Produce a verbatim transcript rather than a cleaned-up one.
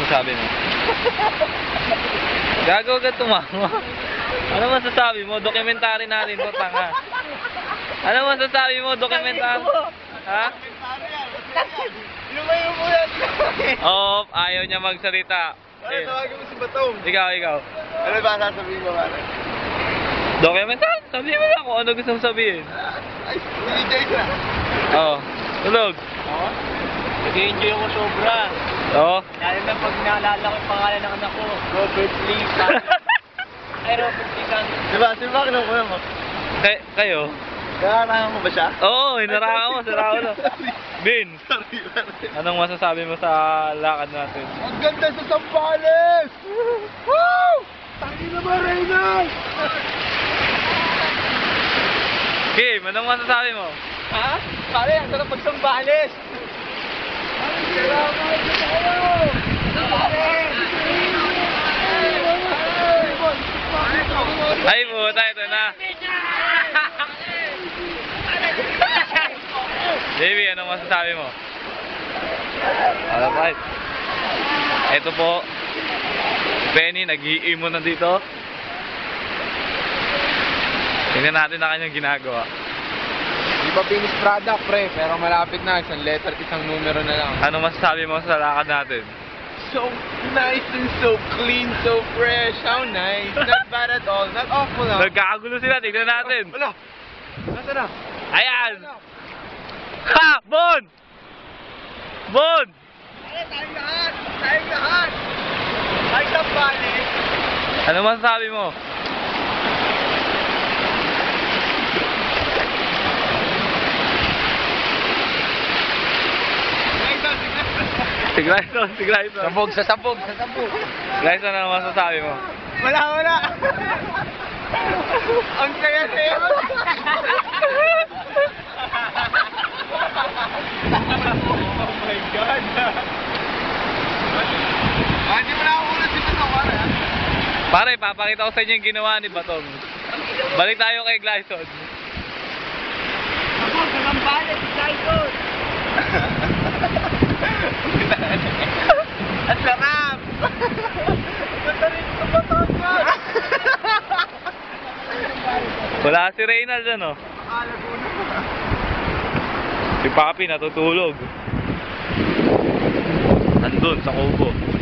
masasabi mo? Gago ka tumawa. Ano masasabi mo? Dokumentary natin to, tanga. Ano masasabi mo? Dokumentary? Ha? Lumayo mo yan. Oo, ayaw niya magsalita. Ano, Eh, tawagin mo si Batong. ikaw, ikaw. Ano ba sasabihin mo, pare? Dokumentary? Sabihin mo lang kung ano gusto mong sabihin. Ay, D J ka. Oo. Tulog. Oo? Nag-enjoy ako sobra. Oo. Lalo na pag naalala ko yung pangalan ng anak ko, Robert Lee. Ay, Robert Lee Santos. Diba? Sino ba kinukuha mo? Kay kayo? Kakarangan mo ba siya? Oo, hinarakan mo. Sira ko na. Bin, Sorry, sorry. anong masasabi mo sa lakad natin? Ang ganda sa Sambales! Woo! Tangi na ba, Reynald? Kim, anong masasabi mo? Ha? Pare, ang sarap pag Sambales! Salamat sa tayo! Ay, puta, ito na. Davey, anong masasabi mo? Alright. Ito po. Penny, nag-i-imo na dito. Tingnan natin na kanyang ginagawa. Di ba finished product, pre? Pero malapit na. Isang letter, isang numero na lang. Ano masasabi mo sa lakad natin? So nice and so clean, so fresh. How nice. Not bad at all. Not awful na. Nagkakagulo sila, tignan natin. Wala. Nasa na? Ayan! Ha! Bon! Bon! Ay, tayong lahat! Tayong lahat! Ay, Sambales! Ano masasabi mo? Si Glyson, si Glyson. Sabog, sa sabog, sa sabog. Glyson, ano masasabi mo? Wala, wala. Ang saya-saya mo. Oh my God. Ah, hindi mo na ako ulit si Batong, pare. Pare, papakita ko sa inyo yung ginawa ni Batong. Balik tayo kay Glyson. Sabog, sa Sambales, Glyson. Ang sarap! Ganda rin ito ba ito? Wala si Reynald, ano? Akala ko na. Si Papi natutulog. Nandun sa kubo.